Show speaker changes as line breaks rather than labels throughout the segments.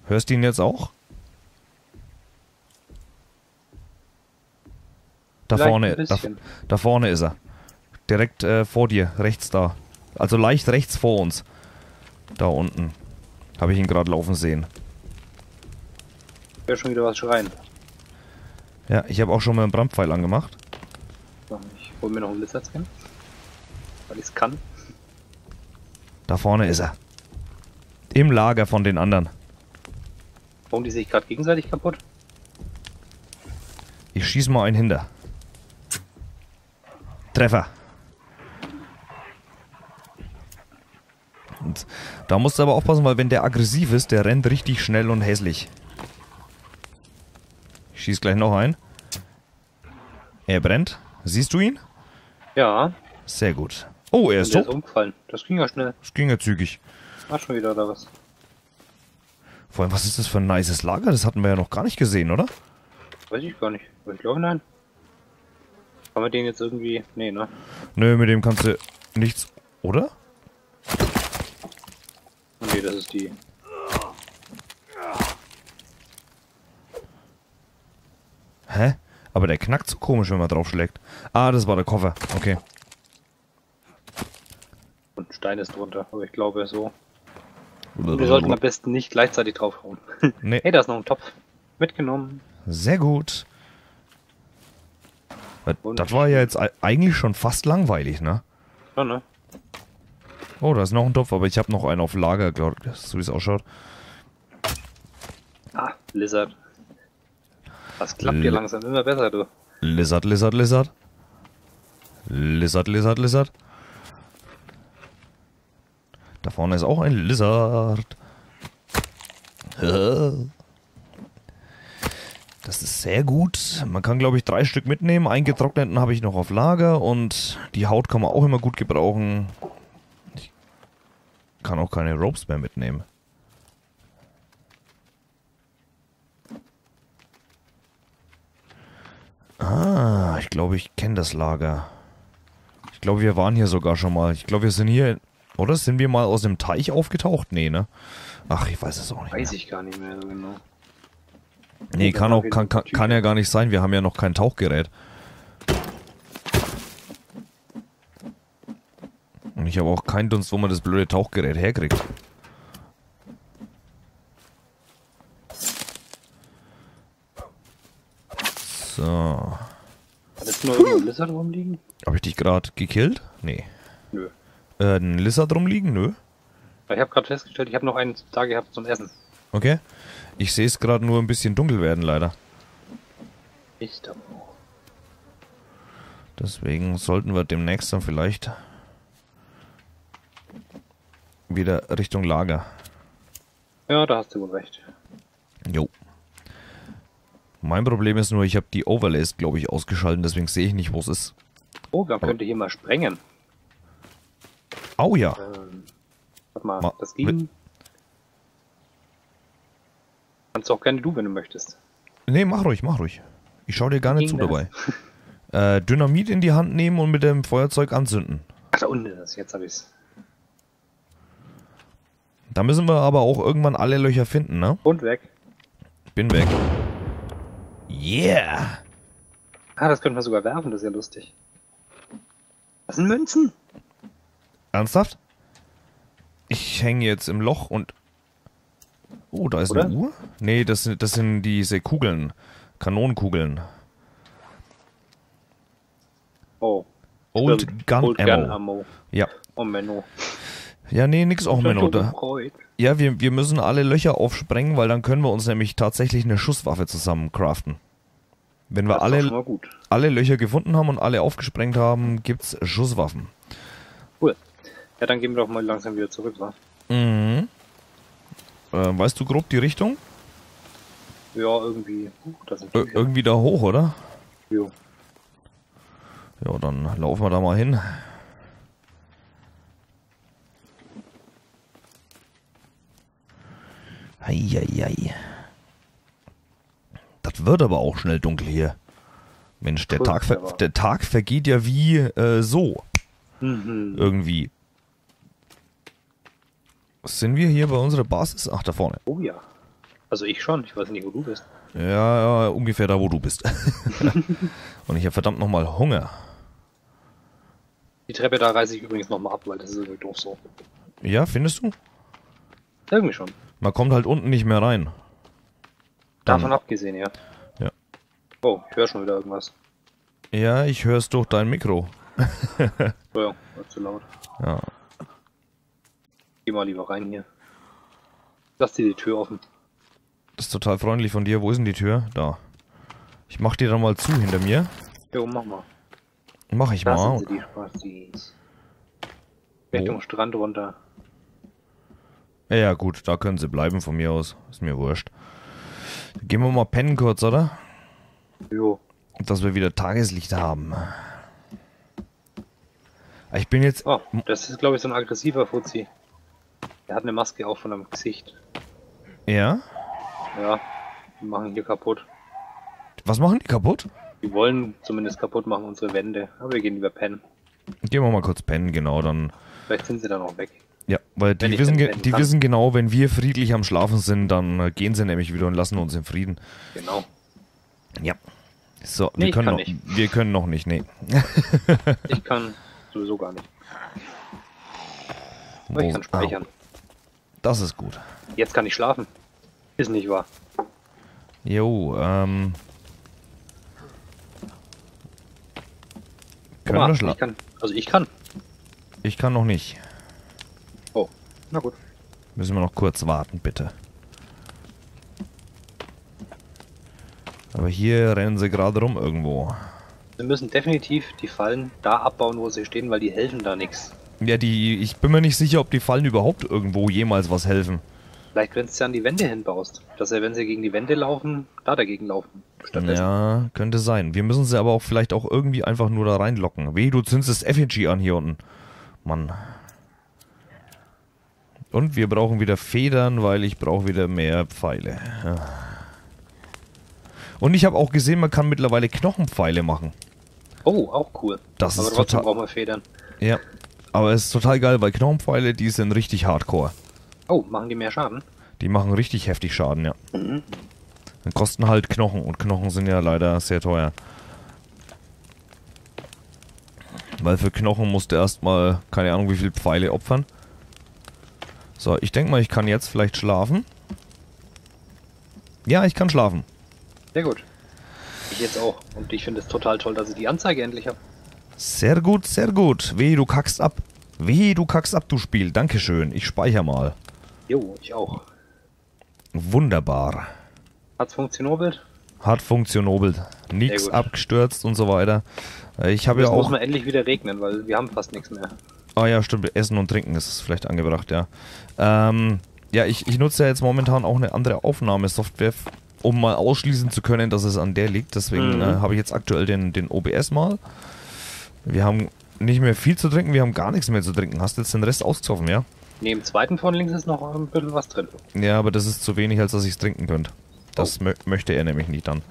Hörst du ihn jetzt auch? Da
Vielleicht
vorne,
ein bisschen.
da vorne ist er. Direkt vor dir, rechts da. Also leicht rechts vor uns. Da unten. Habe ich ihn gerade laufen sehen.
Ich höre schon wieder was schreien.
Ja, ich habe auch schon mal einen Brandpfeil angemacht.
So, ich hole mir noch einen Lizard-Scan. Weil ich es kann.
Da vorne ist er. Im Lager von den anderen.
Warum die sich gerade gegenseitig kaputt?
Ich schieße mal einen hinter. Treffer. Und da musst du aber aufpassen, weil wenn der aggressiv ist, der rennt richtig schnell und hässlich. Ich schieße gleich noch ein. Er brennt. Siehst du ihn?
Ja.
Sehr gut. Oh, er ist
Der ist
tot.
umgefallen. Das ging ja schnell.
Das ging ja zügig.
War schon wieder oder was?
Vor allem, was ist das für ein nices Lager? Das hatten wir ja noch gar nicht gesehen, oder?
Weiß ich gar nicht. Aber ich glaube nein. Kann man den jetzt irgendwie... Nee, ne?
Nö, mit dem kannst du nichts... Oder?
Nee, das ist die...
Hä? Aber der knackt so komisch, wenn man draufschlägt. Ah, das war der Koffer. Okay.
Und ein Stein ist drunter. Aber ich glaube so. Und wir sollten am besten nicht gleichzeitig draufhauen.
Nee.
Hey, da ist noch ein Topf. Mitgenommen.
Sehr gut. Das war ja jetzt eigentlich schon fast langweilig, ne?
Ja, ne?
Oh, da ist noch ein Topf, aber ich habe noch einen auf Lager, glaube ich, so wie es ausschaut.
Ah, Lizard. Das klappt hier langsam immer besser, du.
Lizard, Lizard, Lizard. Lizard, Lizard, Lizard. Da vorne ist auch ein Lizard. Das ist sehr gut. Man kann, glaube ich, 3 Stück mitnehmen. Einen getrockneten habe ich noch auf Lager und die Haut kann man auch immer gut gebrauchen. Ich kann auch keine Ropes mehr mitnehmen. Ah, ich glaube, ich kenne das Lager. Ich glaube, wir waren hier sogar schon mal. Ich glaube, wir sind hier... Oder sind wir mal aus dem Teich aufgetaucht? Nee, ne? Ach, ich weiß es auch nicht
Weiß
mehr.
ich gar nicht mehr so genau.
Nee,
Dann haben wir den
kann ja gar nicht sein. Wir haben ja noch kein Tauchgerät. Und ich habe auch keinen Dunst, wo man das blöde Tauchgerät herkriegt. So.
Hat jetzt nur irgendwo ein Lizard rumliegen?
Habe ich dich gerade gekillt? Nee.
Nö.
Ein Lizard rumliegen? Nö.
Ich habe gerade festgestellt, ich habe noch einen da gehabt zum Essen.
Okay. Ich sehe es gerade nur ein bisschen dunkel werden, leider.
Ich da auch.
Deswegen sollten wir demnächst dann vielleicht wieder Richtung Lager.
Ja, da hast du wohl recht.
Jo. Mein Problem ist nur, ich habe die Overlays, glaube ich, ausgeschaltet, deswegen sehe ich nicht, wo es ist.
Oh, man könnte hier mal sprengen.
Au ja.
Warte mal, das ging. Kannst du auch gerne du, wenn du möchtest.
Nee, mach ruhig, mach ruhig. Ich schau dir gar nicht zu
Ging
dabei. Dynamit in die Hand nehmen und mit dem Feuerzeug anzünden.
Ach, da unten ist es. Jetzt habe ich's.
Da müssen wir aber auch irgendwann alle Löcher finden, ne?
Und weg.
Bin weg. Yeah!
Ah, das könnten wir sogar werfen, das ist ja lustig. Das sind Münzen.
Ernsthaft? Ich hänge jetzt im Loch und... Oh, da ist
Oder?
eine Uhr? Nee, das sind diese Kugeln. Kanonenkugeln.
Oh.
Old
stimmt.
Gun
Old
Ammo.
Gun Ammo.
Ja.
Oh, Menno.
Ja, nee, nix auch Menno. Da.
Freud.
Ja, wir müssen alle Löcher aufsprengen, weil dann können wir uns nämlich tatsächlich eine Schusswaffe zusammen craften. Wenn wir
Das ist doch schon mal gut.
alle Löcher gefunden haben und alle aufgesprengt haben, gibt's Schusswaffen.
Cool. Ja, dann gehen wir doch mal langsam wieder zurück, wa?
Mhm. Weißt du grob die Richtung?
Ja, irgendwie. Das sind Tücher.
Irgendwie da hoch, oder?
Jo.
Ja, dann laufen wir da mal hin. Eieiei. Das wird aber auch schnell dunkel hier. Mensch, der Tag vergeht ja wie so.
Mhm.
Irgendwie. Sind wir hier bei unserer Basis? Ach, da vorne.
Oh ja. Also ich schon, ich weiß nicht, wo du bist.
Ja, ungefähr da, wo du bist. Und ich habe verdammt nochmal Hunger.
Die Treppe da reiße ich übrigens nochmal ab, weil das ist irgendwie doof so.
Ja, findest du?
Irgendwie schon.
Man kommt halt unten nicht mehr rein.
Davon abgesehen, ja.
Ja.
Oh, ich höre schon wieder irgendwas.
Ja, ich höre es durch dein Mikro.
Oh ja, war zu laut.
Ja.
Geh mal lieber rein hier. Lass dir die Tür offen.
Das ist total freundlich von dir. Wo ist denn die Tür? Da. Ich mach die dann mal zu hinter mir.
Jo, mach mal.
Mach ich
Da
mal.
sind sie, die Spastis. Richtung Strand runter.
Ja gut, da können sie bleiben von mir aus. Ist mir wurscht. Gehen wir mal pennen kurz, oder?
Jo.
Dass wir wieder Tageslicht haben. Ich bin jetzt...
Oh, das ist glaube ich so ein aggressiver Fuzzi. Der hat eine Maske auch von einem Gesicht.
Ja?
Ja, die machen hier kaputt.
Was machen die kaputt?
Die wollen zumindest kaputt machen, unsere Wände. Aber wir gehen lieber pennen.
Gehen wir mal kurz pennen, genau, dann...
Vielleicht sind sie dann auch weg.
Ja, weil
Wenn
die,
ich
wissen,
denn pennen
die
kann.
wissen genau, wenn wir friedlich am Schlafen sind, dann gehen sie nämlich wieder und lassen uns in Frieden.
Genau.
Ja. So,
Nee,
wir
ich
können
kann
noch,
nicht.
wir können noch nicht, nee.
Ich kann sowieso gar nicht. Aber ich kann speichern.
Das ist gut.
Jetzt kann ich schlafen. Ist nicht wahr.
Jo, können
Guck mal,
wir
ich
schlafen?
kann. Also ich kann.
Ich kann noch nicht.
Oh, na gut.
Müssen wir noch kurz warten, bitte. Aber hier rennen sie gerade rum irgendwo.
Wir müssen definitiv die Fallen da abbauen, wo sie stehen, weil die helfen da nichts.
Ja, ich bin mir nicht sicher, ob die Fallen überhaupt irgendwo jemals was helfen.
Vielleicht, wenn du an die Wände hinbaust. Dass er, wenn sie gegen die Wände laufen, da dagegen laufen. Stattdessen.
Ja, könnte sein. Wir müssen sie aber auch vielleicht auch irgendwie einfach nur da reinlocken. Weh, du zündest das Effigy an hier unten. Mann. Und wir brauchen wieder Federn, weil ich brauche wieder mehr Pfeile. Ja. Und ich habe auch gesehen, man kann mittlerweile Knochenpfeile machen.
Oh, auch cool.
Das
Aber
ist
trotzdem
total...
brauchen wir Federn.
Ja, aber es ist total geil, weil Knochenpfeile, die sind richtig hardcore.
Oh, machen die mehr Schaden?
Die machen richtig heftig Schaden, ja. Dann kosten halt Knochen und Knochen sind ja leider sehr teuer. Weil für Knochen musst du erstmal, keine Ahnung wie viel Pfeile opfern. So, ich denke mal, ich kann jetzt vielleicht schlafen. Ja, ich kann schlafen.
Sehr gut. Ich jetzt auch. Und ich finde es total toll, dass ich die Anzeige endlich habe.
Sehr gut, sehr gut. Wehe, du kackst ab. Wehe, du kackst ab, du Spiel. Dankeschön. Ich speichere mal.
Jo, ich auch.
Wunderbar.
Hat's funktioniert?
Hat funktioniert. Nix
gut.
abgestürzt und so weiter. Ich habe ja
Jetzt muss
auch...
man endlich wieder regnen, weil wir haben fast nichts mehr.
Ah ja, stimmt. Essen und Trinken ist vielleicht angebracht, ja. Ja, ich nutze ja jetzt momentan auch eine andere Aufnahmesoftware, um mal ausschließen zu können, dass es an der liegt. Deswegen habe ich jetzt aktuell den OBS mal. Wir haben nicht mehr viel zu trinken, wir haben gar nichts mehr zu trinken. Hast du jetzt den Rest ausgesoffen, ja?
Neben dem zweiten von links ist noch ein bisschen was drin.
Ja, aber das ist zu wenig, als dass ich es trinken könnte. Das möchte er nämlich nicht dann.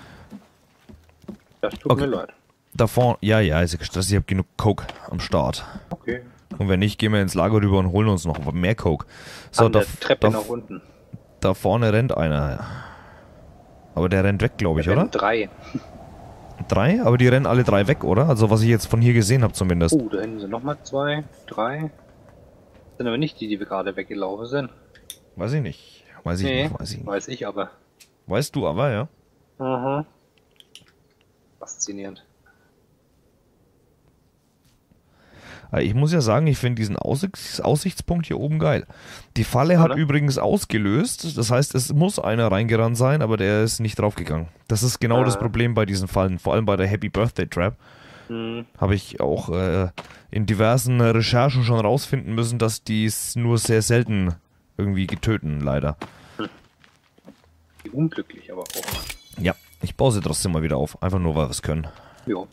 Das tut mir leid.
Da vorne, ja, ist ja gestresst, ich habe genug Coke am Start.
Okay.
Und wenn nicht, gehen wir ins Lager rüber und holen uns noch mehr Coke. So,
An der Treppe nach unten.
Da vorne rennt einer. Aber der rennt weg, glaube ich,
Da
oder?
rennen 3.
3? Aber die rennen alle 3 weg, oder? Also was ich jetzt von hier gesehen habe zumindest.
Oh, da hinten sind nochmal 2, 3. Sind aber nicht die, die wir gerade weggelaufen sind.
Weiß ich nicht. Weiß ich nicht.
Weiß ich aber.
Weißt du aber, ja?
Aha. Faszinierend.
Ich muss ja sagen, ich finde diesen Aussichtspunkt hier oben geil. Die Falle hat übrigens ausgelöst. Das heißt, es muss einer reingerannt sein, aber der ist nicht draufgegangen. Das ist genau das Problem bei diesen Fallen. Vor allem bei der Happy Birthday Trap. Habe ich auch in diversen Recherchen schon rausfinden müssen, dass die es nur sehr selten irgendwie getöten, leider.
Wie unglücklich aber auch.
Ja, ich baue sie trotzdem mal wieder auf. Einfach nur, weil wir es können.
Jo.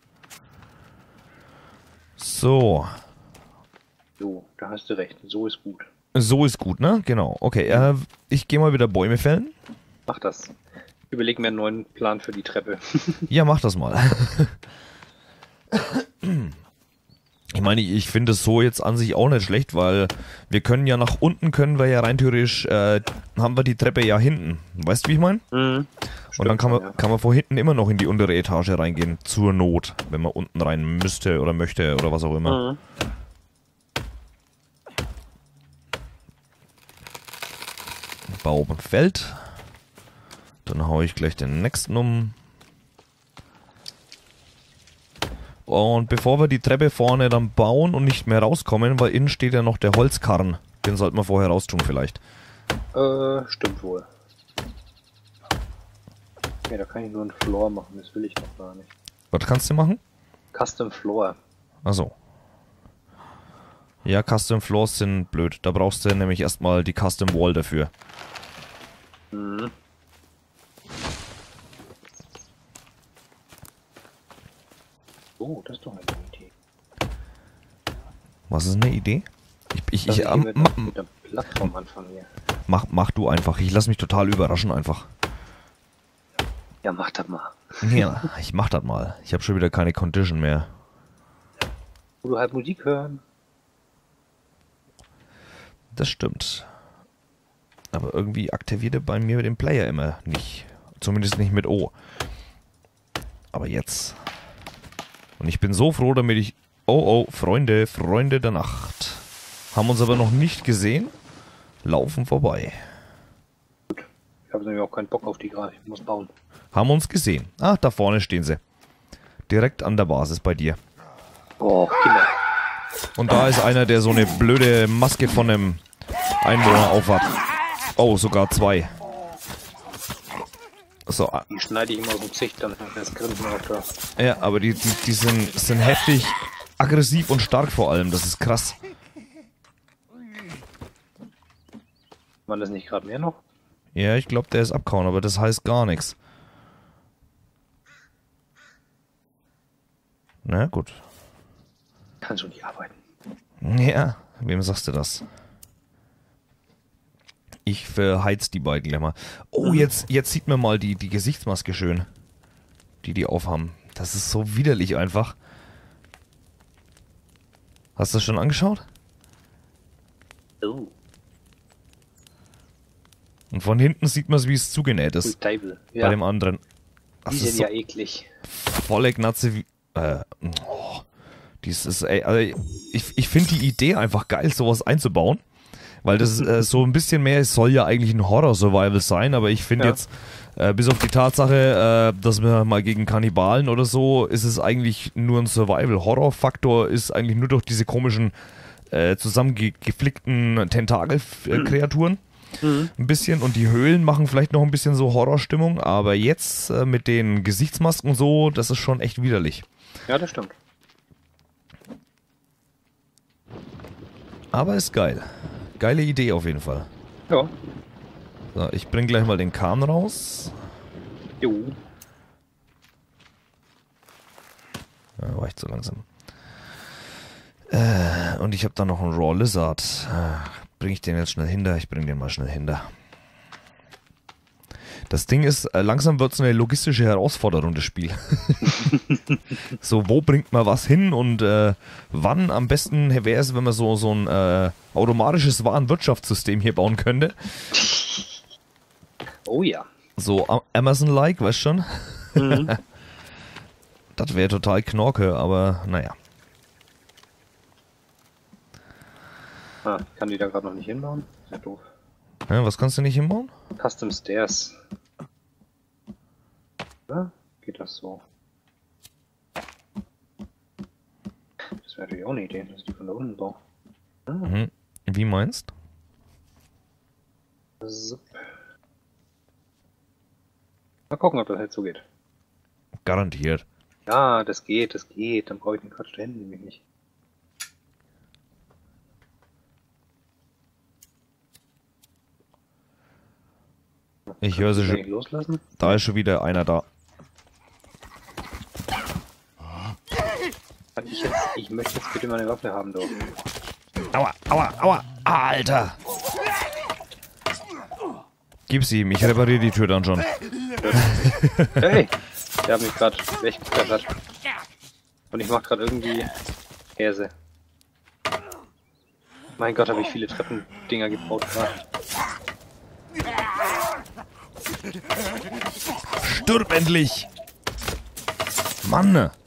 So.
So, da hast du recht. So ist gut.
So ist gut, ne? Genau. Okay, ich gehe mal wieder Bäume fällen.
Mach das. Überleg mir einen neuen Plan für die Treppe.
Ja, mach das mal. Ich meine, ich finde es so jetzt an sich auch nicht schlecht, weil wir können ja nach unten, können wir ja rein theoretisch, haben wir die Treppe ja hinten. Weißt du, wie ich meine?
Mhm.
Und dann kann man von hinten immer noch in die untere Etage reingehen, zur Not, wenn man unten rein müsste oder möchte oder was auch immer.
Mhm.
Baum fällt. Dann haue ich gleich den nächsten um. Und bevor wir die Treppe vorne dann bauen und nicht mehr rauskommen, weil innen steht ja noch der Holzkarren. Den sollten wir vorher raustun vielleicht.
Stimmt wohl. Ja, da kann ich nur einen Floor machen, das will ich noch gar nicht.
Was kannst du machen?
Custom Floor.
Achso. Ja, Custom Floors sind blöd. Da brauchst du nämlich erstmal die Custom Wall dafür.
Mhm. Oh, das ist doch eine Idee.
Was ist eine Idee? Ich
mit der Plattform anfangen hier.
Mach du einfach. Ich lass mich total überraschen einfach.
Ja, mach das mal.
Ja, ich mach das mal. Ich habe schon wieder keine Condition mehr.
Wo du halt Musik hören.
Das stimmt. Aber irgendwie aktiviert er bei mir den Player immer nicht. Zumindest nicht mit O. Aber jetzt. Und ich bin so froh, damit ich... Oh, Freunde der Nacht. Haben uns aber noch nicht gesehen. Laufen vorbei.
Gut. Ich habe nämlich auch keinen Bock auf die gerade. Ich muss bauen.
Haben uns gesehen. Ah, da vorne stehen sie. Direkt an der Basis bei dir.
Oh, Kinder.
Und da ist einer, der so eine blöde Maske von einem Einwohner aufhat. Oh, sogar zwei. So.
Die schneide ich immer auf dem Gesicht, dann das Grinsen auf da.
Ja, aber die sind heftig aggressiv und stark vor allem. Das ist krass.
Waren das nicht gerade mehr noch?
Ja, ich glaube, der ist abgehauen, aber das heißt gar nichts. Na gut.
Kann schon nicht arbeiten.
Ja, wem sagst du das? Ich verheiz die beiden gleich mal. Oh, jetzt sieht man mal die Gesichtsmaske schön. Die aufhaben. Das ist so widerlich einfach. Hast du das schon angeschaut?
Oh.
Und von hinten sieht man es, wie es zugenäht ist.
Teufel.
Bei
Ja,
dem anderen. Das
die
ist
sind
so
ja eklig.
volle Gnatze wie... dieses, ey, also ich finde die Idee einfach geil, sowas einzubauen. Weil das so ein bisschen mehr, es soll ja eigentlich ein Horror-Survival sein, aber ich finde jetzt, bis auf die Tatsache, dass wir mal gegen Kannibalen oder so, ist es eigentlich nur ein Survival-Horror-Faktor, ist eigentlich nur durch diese komischen, zusammengeflickten Tentakel-Kreaturen. Ein bisschen, und die Höhlen machen vielleicht noch ein bisschen so Horrorstimmung, aber jetzt mit den Gesichtsmasken und so, das ist schon echt widerlich.
Ja, das stimmt.
Aber ist geil. Geile Idee auf jeden Fall.
Ja.
So, ich bring gleich mal den Kahn raus.
Jo.
Ja, war ich zu langsam. Und ich habe da noch einen Raw Lizard. Bring ich den jetzt schnell hinter? Ich bring den mal schnell hinter. Das Ding ist, langsam wird es eine logistische Herausforderung, das Spiel. So, wo bringt man was hin und wann am besten wäre es, wenn man so ein automatisches Warenwirtschaftssystem hier bauen könnte.
Oh ja.
So Amazon-like, weißt schon?
Mhm.
Das wäre total Knorke, aber naja.
Ah, ich kann die da gerade noch nicht hinbauen. Ist ja doof.
Ja, was kannst du nicht hinbauen?
Custom Stairs. Ja, geht das so? Das wäre natürlich auch eine Idee, dass ich die von da unten baue. Ah,
Mhm. Wie meinst?
so. Mal gucken, ob das halt so geht.
Garantiert.
Ja, das geht, das geht. Dann brauche ich den Quatsch da hinten nämlich nicht.
Ich höre sie
Kann ich
schon.
loslassen?
Da ist schon wieder einer da.
Ich möchte jetzt bitte meine Waffe haben, doch.
Aua, aua, aua. Alter. Gib's ihm, ich repariere die Tür dann schon.
Hey! Der hat mich gerade weggeklettert. Und ich mach gerade irgendwie Käse. Mein Gott, habe ich viele Treppendinger gebaut gerade.
Stirb endlich! Mann!